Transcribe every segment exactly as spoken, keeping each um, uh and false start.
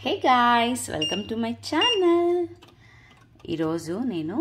Hey guys, welcome to my channel. ఈరోజు నేను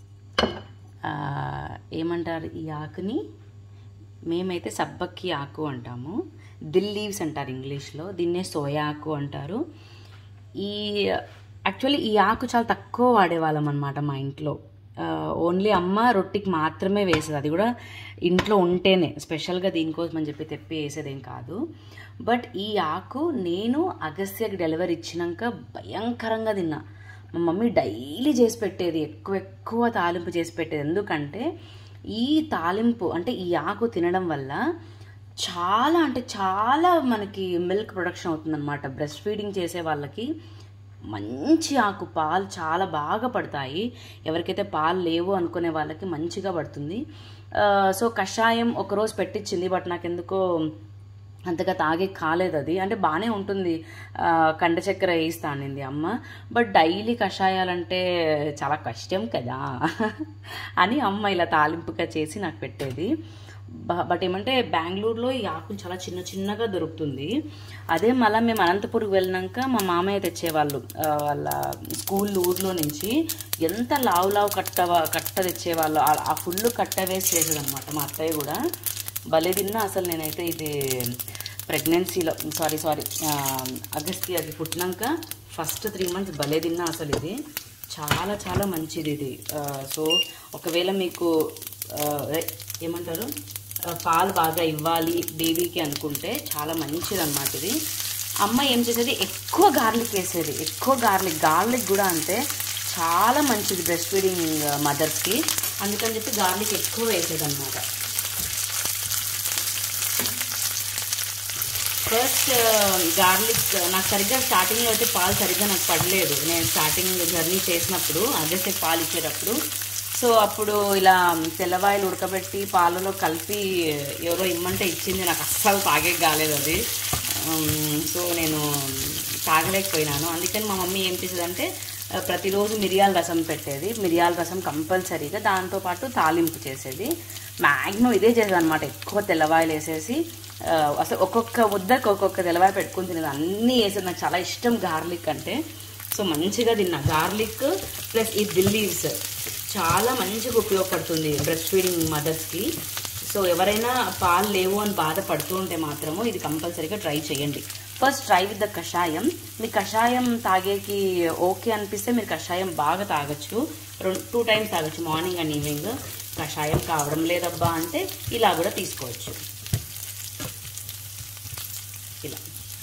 ఏమంటారు ఈ ఆకుని, మేమైతే సబ్బక్కి ఆకు అంటాము, దిల్ లీవ్స్ అంటారు ఇంగ్లీష్లో, దీన్నే సోయా ఆకు అంటారు. ఈ యాక్చువల్లీ ఈ ఆకు చాలా తక్కువ వాడేవాళ్ళం అనమాట మా ఇంట్లో. ఓన్లీ అమ్మ రొట్టికి మాత్రమే వేసేది, అది కూడా ఇంట్లో ఉంటేనే, స్పెషల్గా దీనికోసం అని చెప్పి తెప్పి వేసేదేం కాదు. బట్ ఈ ఆకు నేను అగస్త్యకి డెలివరీ ఇచ్చినాక భయంకరంగా తిన్నా. మా మమ్మీ డైలీ చేసి పెట్టేది, ఎక్కువ ఎక్కువ తాలింపు చేసి పెట్టేది. ఎందుకంటే ఈ తాలింపు అంటే ఈ ఆకు తినడం వల్ల చాలా అంటే చాలా మనకి మిల్క్ ప్రొడక్షన్ అవుతుందన్నమాట. బ్రెస్ట్ ఫీడింగ్ చేసే వాళ్ళకి మంచి ఆకు, పాలు చాలా బాగా పడతాయి. ఎవరికైతే పాలు లేవు అనుకునే వాళ్ళకి మంచిగా పడుతుంది. సో కషాయం ఒకరోజు పెట్టించింది, బట్ నాకు ఎందుకో అంతగా తాగే కాలేదు. అది అంటే బాగానే ఉంటుంది, కండ చక్కెర వేయిస్తా అనింది అమ్మ. బట్ డైలీ కషాయాలంటే చాలా కష్టం కదా అని అమ్మ ఇలా తాలింపుగా చేసి నాకు పెట్టేది. బట్ ఏమంటే బెంగళూరులో ఈ ఆకులు చాలా చిన్న చిన్నగా దొరుకుతుంది. అదే మళ్ళీ మేము అనంతపురం వెళ్ళినాక మా మామయ్య తెచ్చేవాళ్ళు వాళ్ళ స్కూల్ ఊర్లో నుంచి. ఎంత లావు లావు కట్ట కట్ట తెచ్చేవాళ్ళు, ఆ ఫుల్ కట్ట వేసి చేసేది అనమాట మా అత్తయ్య కూడా. భలే తిన్నా అసలు నేనైతే. ఇది ప్రెగ్నెన్సీలో సారీ సారీ అగస్త్య అది పుట్టినాక ఫస్ట్ త్రీ మంత్స్ భలే తిన్నా అసలు. ఇది చాలా చాలా మంచిది ఇది. సో ఒకవేళ మీకు ఏమంటారు పాలు బాగా ఇవ్వాలి బేబీకి అనుకుంటే చాలా మంచిది అన్నమాట ఇది. అమ్మ ఏం చేసేది, ఎక్కువ గార్లిక్ వేసేది, ఎక్కువ గార్లిక్ గార్లిక్ కూడా అంతే చాలా మంచిది బ్రెస్ట్ ఫీడింగ్ మదర్స్కి. అందుకని చెప్పి గార్లిక్ ఎక్కువ వేసేది అనమాట. ఫస్ట్ గార్లిక్ నాకు సరిగ్గా స్టార్టింగ్లో అయితే పాలు సరిగ్గా నాకు పడలేదు. నేను స్టార్టింగ్ జర్నీ చేసినప్పుడు అగస్త్య పాలు ఇచ్చేటప్పుడు, సో అప్పుడు ఇలా తెల్లవాయలు ఉడకబెట్టి పాలలో కలిపి ఎవరో ఇమ్మంటే ఇచ్చింది, నాకు అస్సలు తాగే కాలేదు అది. సో నేను తాగలేకపోయినాను. అందుకని మా మమ్మీ ఏం చేసేదంటే ప్రతిరోజు మిరియాల రసం పెట్టేది. మిరియాల రసం కంపల్సరీగా, దాంతోపాటు తాలింపు చేసేది. మ్యాక్సిమం ఇదే చేసేది అనమాట. ఎక్కువ తెల్లవాయలు వేసేసి అసలు ఒక్కొక్క ముద్దకు ఒక్కొక్క తెల్లవాయ పెట్టుకుని తినేది. అన్నీ వేసేది, నాకు చాలా ఇష్టం గార్లిక్ అంటే. సో మంచిగా తిన్నా. గార్లిక్ ప్లస్ ఈ దిల్ లీవ్స్ చాలా మంచిగా ఉపయోగపడుతుంది బ్రెస్ట్ ఫీడింగ్ మదర్స్కి. సో ఎవరైనా పాలు లేవు అని బాధపడుతూ ఉంటే మాత్రము ఇది కంపల్సరీగా ట్రై చేయండి. ఫస్ట్ ట్రై విత్ ద కషాయం. మీ కషాయం తాగేకి ఓకే అనిపిస్తే మీరు కషాయం బాగా తాగొచ్చు, రెండు టూ టైమ్స్ తాగొచ్చు, మార్నింగ్ అండ్ ఈవినింగ్. కషాయం కావడం లేదబ్బా అంటే ఇలా కూడా తీసుకోవచ్చు. ఇలా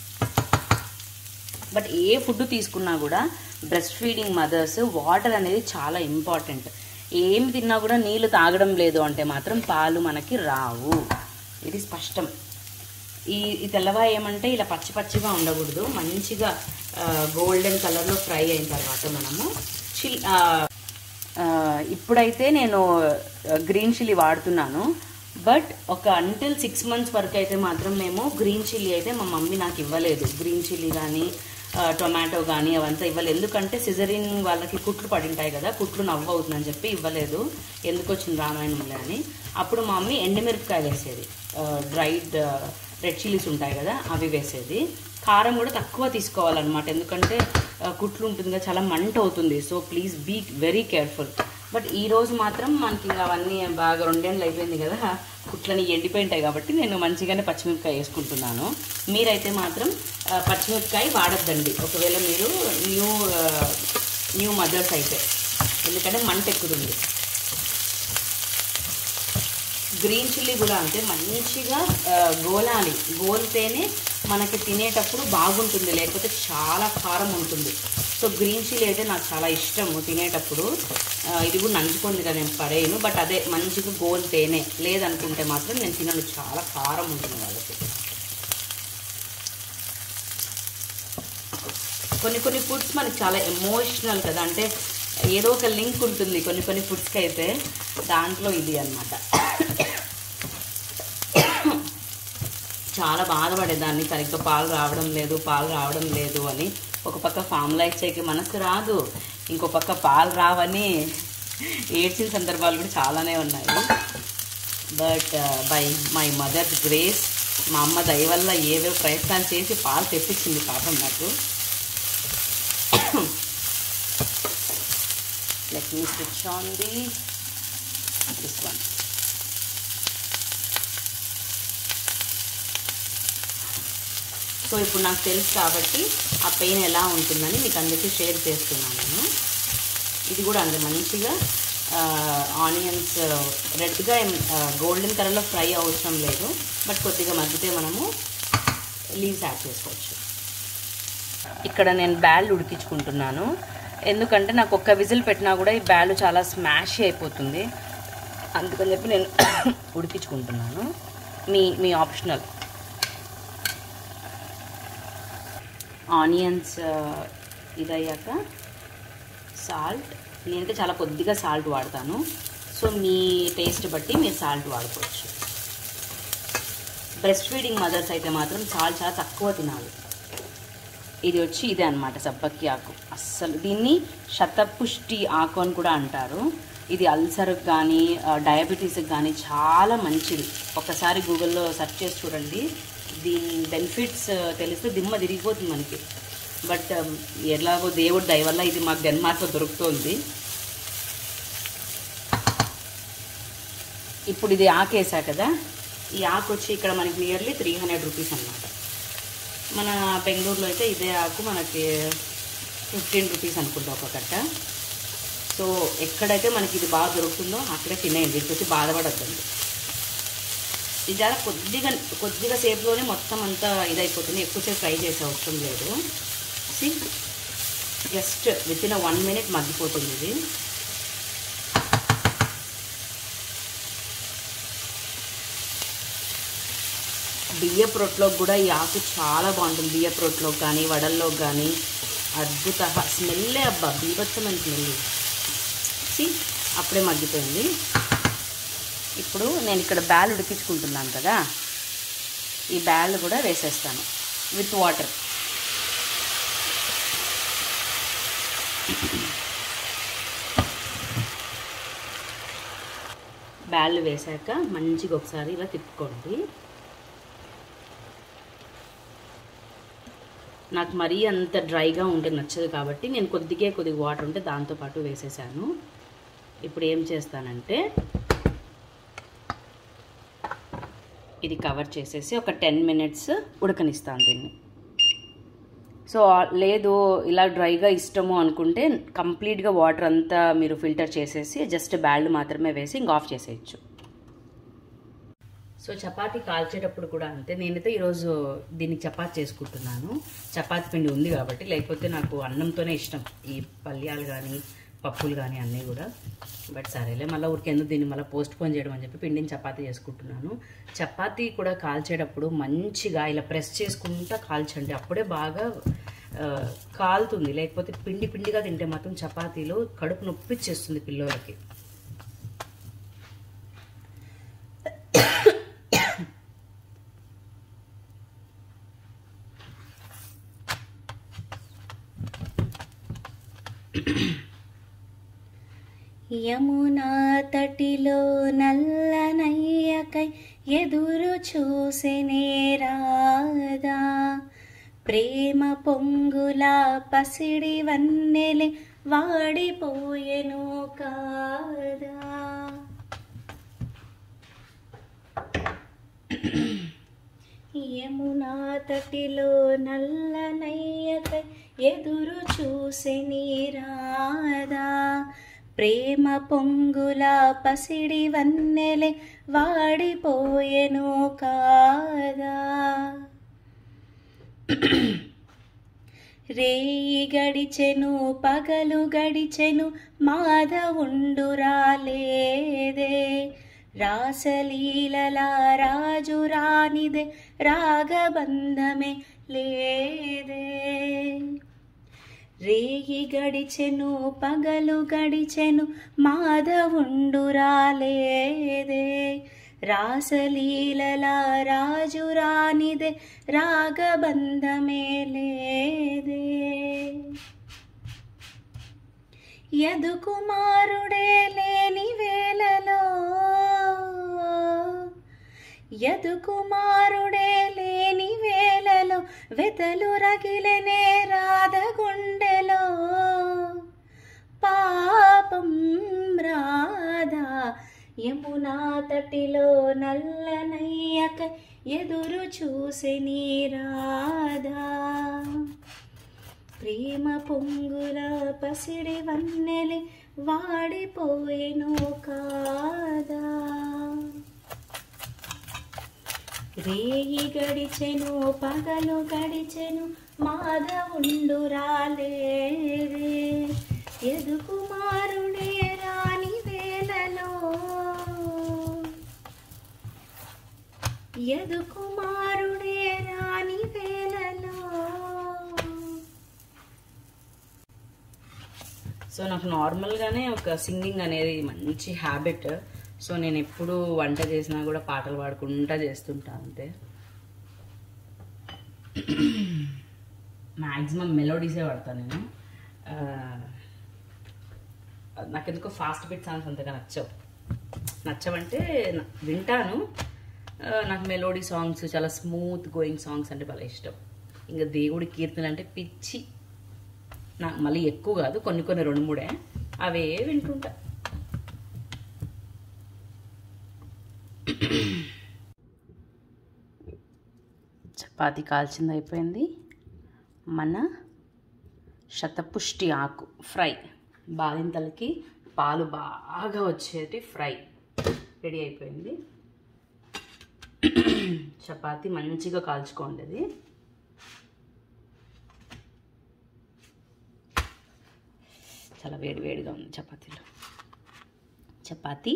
బట్ ఏ ఫుడ్ తీసుకున్నా కూడా బ్రెస్ట్ ఫీడింగ్ మదర్స్ వాటర్ అనేది చాలా ఇంపార్టెంట్. ఏమి తిన్నా కూడా నీళ్ళు తాగడం లేదు అంటే మాత్రం పాలు మనకి రావు, ఇది స్పష్టం. ఈ ఈ తెల్లవాయ ఏమంటే ఇలా పచ్చి పచ్చిగా ఉండకూడదు, మంచిగా గోల్డెన్ కలర్లో ఫ్రై అయిన తర్వాత మనము చిల్. ఇప్పుడైతే నేను గ్రీన్ చిల్లీ వాడుతున్నాను, బట్ ఒక అంటిల్ సిక్స్ మంత్స్ వరకు అయితే మాత్రం మేము గ్రీన్ చిల్లీ అయితే మా మమ్మీ నాకు ఇవ్వలేదు. గ్రీన్ చిల్లీ కానీ టొమాటో కానీ అవంతా ఇవ్వలేదు. ఎందుకంటే సిజరిన్ వాళ్ళకి కుట్లు పడింటాయి కదా, కుట్లు నవ్వు అవుతుందని చెప్పి ఇవ్వలేదు. ఎందుకు వచ్చింది రామాయణంలో అని. అప్పుడు మా మమ్మీ ఎండుమిరపకాయలు వేసేది, డ్రైడ్ రెడ్ చిల్లీస్ ఉంటాయి కదా అవి వేసేది. కారం కూడా తక్కువ తీసుకోవాలన్నమాట, ఎందుకంటే కుట్లు ఉంటుంది కదా, చాలా మంట అవుతుంది. So please be very careful. But ఈరోజు మాత్రం మనకి అవన్నీ బాగా రెండేళ్ళు అయిపోయింది కదా, కుట్లని ఎండిపోయింటాయి కాబట్టి నేను మంచిగానే పచ్చిమిరపకాయ వేసుకుంటున్నాను. మీరైతే మాత్రం పచ్చిమిరపకాయ వాడద్దండి ఒకవేళ మీరు న్యూ న్యూ మదర్స్ అయితే, ఎందుకంటే మంట ఎక్కుతుంది. గ్రీన్ చిల్లీ కూడా అంతే, మంచిగా గోలాలి, గోలితేనే మనకి తినేటప్పుడు బాగుంటుంది, లేకపోతే చాలా కారం ఉంటుంది. సో గ్రీన్ చిల్లీ అయితే నాకు చాలా ఇష్టము తినేటప్పుడు. ఇది కూడా నంచుకుంది కదా, నేను పడేయను. బట్ అదే మంచిగా గోలితేనే, లేదనుకుంటే మాత్రం నేను తినను, చాలా కారం ఉంటుంది వాళ్ళకి. కొన్ని కొన్ని ఫుడ్స్ మనకి చాలా ఎమోషనల్ కదా, అంటే ఏదో ఒక లింక్ ఉంటుంది కొన్ని కొన్ని ఫుడ్స్కి అయితే, దాంట్లో ఇది అన్నమాట. చాలా బాధపడేదాన్ని, సరిగ్గా పాలు రావడం లేదు పాలు రావడం లేదు అని. ఒక పక్క ఫార్ములా ఇచ్చేకి మనసు రాదు, ఇంకో పక్క పాలు రావని ఏడ్చిన సందర్భాలు కూడా చాలానే ఉన్నాయి. But by my mother's grace, మా అమ్మ దయ వల్ల ఏవో ప్రయత్నాలు చేసి పాలు తెప్పించింది పాపం నాకు. me switch on the this one. So ఇప్పుడు నాకు తెలుసు కాబట్టి ఆ పెయిన్ ఎలా ఉంటుందని మీకు అందరికీ షేర్ చేస్తున్నాను నేను. ఇది కూడా అంతే మంచిగా ఆనియన్స్ రెడ్గా గోల్డెన్ కలర్లో ఫ్రై అవసరం లేదు, బట్ కొద్దిగా మగ్గితే మనము లీవ్స్ యాడ్ చేసుకోవచ్చు. ఇక్కడ నేను బ్యాల్ ఉడికించుకుంటున్నాను, ఎందుకంటే నాకు ఒక్క విజిల్ పెట్టినా కూడా ఈ బ్యాలు చాలా స్మాష్ అయిపోతుంది, అందుకని చెప్పి నేను ఉడికించుకుంటున్నాను. మీ మీ ఆప్షనల్. ఆనియన్స్ ఇదయ్యాక సాల్ట్, నేనైతే చాలా కొద్దిగా సాల్ట్ వాడతాను, సో మీ టేస్ట్ బట్టి మీరు సాల్ట్ వాడుకోవచ్చు. బ్రెస్ట్ ఫీడింగ్ మదర్స్ అయితే మాత్రం సాల్ట్ చాలా తక్కువ తినాలి. ఇది వచ్చి ఇదే అనమాట సబ్బక్కి ఆకు. అస్సలు దీన్ని శతపుష్టి ఆకు అని కూడా అంటారు. ఇది అల్సర్కి కానీ డయాబెటీస్కి కానీ చాలా మంచిది. ఒకసారి గూగుల్లో సెర్చ్ చేసి చూడండి, దీని బెనిఫిట్స్ తెలిస్తే దిమ్మ తిరిగిపోతుంది మనకి. బట్ ఎలాగో దేవుడి దయ వల్ల ఇది మాకు డెన్మార్క్లో దొరుకుతుంది. ఇప్పుడు ఇది ఆకు వేసా కదా, ఈ ఆకు వచ్చి ఇక్కడ మనకి నియర్లీ త్రీ హండ్రెడ్ రూపీస్ అనమాట. మన బెంగళూరులో అయితే ఇదే ఆకు మనకి ఫిఫ్టీన్ రూపీస్ అనుకుంటా ఒక కట్ట. సో ఎక్కడైతే మనకి ఇది బాగా దొరుకుతుందో అక్కడే తినేయండి, ఇది బాధపడద్దండి. ఇది చాలా కొద్దిగా కొద్దిగా సేపులోనే మొత్తం అంతా ఇదైపోతుంది, ఎక్కువసేపు ఫ్రై చేసే అవసరం లేదు. See just within one minute మగ్గిపోతుంది ఇది. బియ్యపు రొట్టెలోకి కూడా ఈ ఆకు చాలా బాగుంటుంది. బియ్యపు రొట్టెలోకి కానీ వడల్లోకి కానీ అద్భుత స్మెల్లే, అబ్బా బీభత్సమైన స్మెల్. సి అప్పుడే మగ్గిపోయింది. ఇప్పుడు నేను ఇక్కడ బ్యాల్ ఉడికించుకుంటున్నాను కదా, ఈ బ్యాల్ కూడా వేసేస్తాను విత్ వాటర్. బ్యాల్ వేసాక మంచిగా ఒకసారి ఇలా తిప్పుకోండి. నాకు మరీ అంత డ్రైగా ఉంటే నచ్చదు కాబట్టి నేను కొద్దిగా కొద్దిగా వాటర్ ఉంటే దాంతోపాటు వేసేసాను. ఇప్పుడు ఏం చేస్తానంటే ఇది కవర్ చేసేసి ఒక టెన్ మినిట్స్ ఉడకనిస్తాను దీన్ని. సో లేదు ఇలా డ్రైగా ఇష్టము అనుకుంటే కంప్లీట్గా వాటర్ అంతా మీరు ఫిల్టర్ చేసేసి జస్ట్ బ్యాళ్ళు మాత్రమే వేసి ఇంక ఆఫ్ చేసేయచ్చు. సో చపాతీ కాల్చేటప్పుడు కూడా అంతే. నేనైతే ఈరోజు దీనికి చపాతీ చేసుకుంటున్నాను, చపాతీ పిండి ఉంది కాబట్టి. లేకపోతే నాకు అన్నంతోనే ఇష్టం ఈ పల్యాలు కానీ పప్పులు కానీ అన్నీ కూడా. బట్ సరేలే మళ్ళీ ఊరికెందుకు దీన్ని మళ్ళీ పోస్ట్ పోన్ చేయడం అని చెప్పి పిండిని చపాతీ చేసుకుంటున్నాను. చపాతీ కూడా కాల్చేటప్పుడు మంచిగా ఇలా ప్రెస్ చేసుకుంటా కాల్చండి, అప్పుడే బాగా కాలుతుంది. లేకపోతే పిండి పిండిగా తింటే మాత్రం చపాతీలో కడుపు నొప్పిచ్చేస్తుంది పిల్లలకి. యమునా తటిలో నల్లనయ్యకై ఎదురు చూసెనే రాధా, ప్రేమ పొంగుల పసిడి వన్నెలే వాడిపోయెను కాదా. యమునా తటిలో నల్లనయ్యకై ఎదురు చూసెని రాధా, ప్రేమ పొంగుల పసిడి వన్నెలే వాడిపోయెను కాదా. రేయి గడిచెను పగలు గడిచెను మాధవుండు రాలేదే, రాసలీలల రాజు రానిదే రాగబంధమే లేదే. రేయి గడిచెను పగలు గడిచెను మాధవుండు రాలేదే, రాసలీలల రాజు రానిదే రాగబంధమే లేదే. యదుకుమారుడే లేని వేళలో, యదుకుమారుడే లేని వేళలో వెతలు రగిలెనే రాధ గుండెలో. పాపం యమునా తటిలో నల్లనయ్యక ఎదురు చూసే నీ రాధా ప్రేమ పొంగుల పసిడి వన్నెలి వాడిపోయేను కాదా రేయి గడిచెను పగలు గడిచెను మాధవుండు రాలేదే ఎదుకుమారుడే రాని వేళలో ఎదుకుమారుడే రాని వేళలో. సో నాకు నార్మల్గానే ఒక సింగింగ్ అనేది మంచి హ్యాబిట్. సో నేను ఎప్పుడు వంట చేసినా కూడా పాటలు పాడుకుంటా చేస్తుంటా అంతే. మ్యాక్సిమం మెలోడీసే పాడతాను నేను. నాకు ఎందుకో ఫాస్ట్ బీట్ సాంగ్స్ అంతగా నచ్చవు. నచ్చవంటే వింటాను, నాకు మెలోడీ సాంగ్స్ చాలా స్మూత్ గోయింగ్ సాంగ్స్ అంటే చాలా ఇష్టం. ఇంకా దేవుడి కీర్తనలు అంటే పిచ్చి. నాకు మళ్ళీ ఎక్కువ కాదు, కొన్ని కొన్ని రెండు మూడే అవే వింటుంటా. చపాతి కాల్చింది అయిపోయింది. మన శతపుష్టి ఆకు ఫ్రై, బాలింతలకి పాలు బాగా వచ్చేటి ఫ్రై రెడీ అయిపోయింది. చపాతి మంచిగా కాల్చుకోండి. అది చాలా వేడి వేడిగా ఉంది చపాతీలో. చపాతీ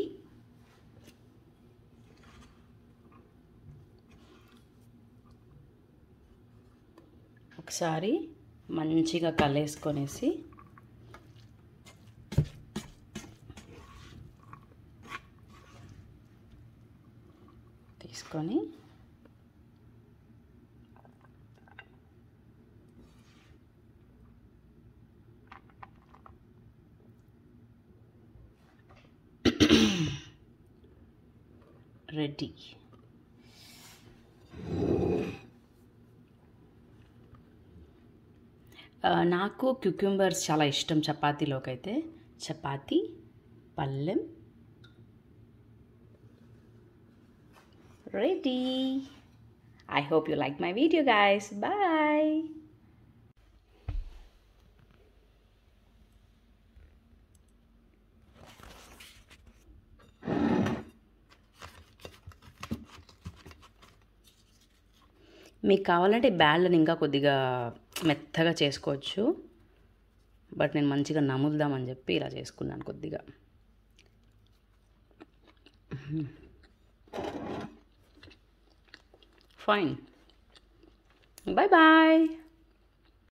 ఒకసారి మంచిగా కలేసుకొనేసి తీసుకొని రెడీ. నాకు క్యూక్యూంబర్స్ చాలా ఇష్టం చపాతీలోకి. అయితే చపాతీ పల్లెం ready. I hope you like my video guys. Bye. మీకు కావాలంటే బ్యాళ్ళని ఇంకా కొద్దిగా మెత్తగా చేసుకోవచ్చు, బట్ నేను మంచిగా నములుదామని చెప్పి ఇలా చేసుకున్నాను కొద్దిగా. ఫైన్. Bye bye.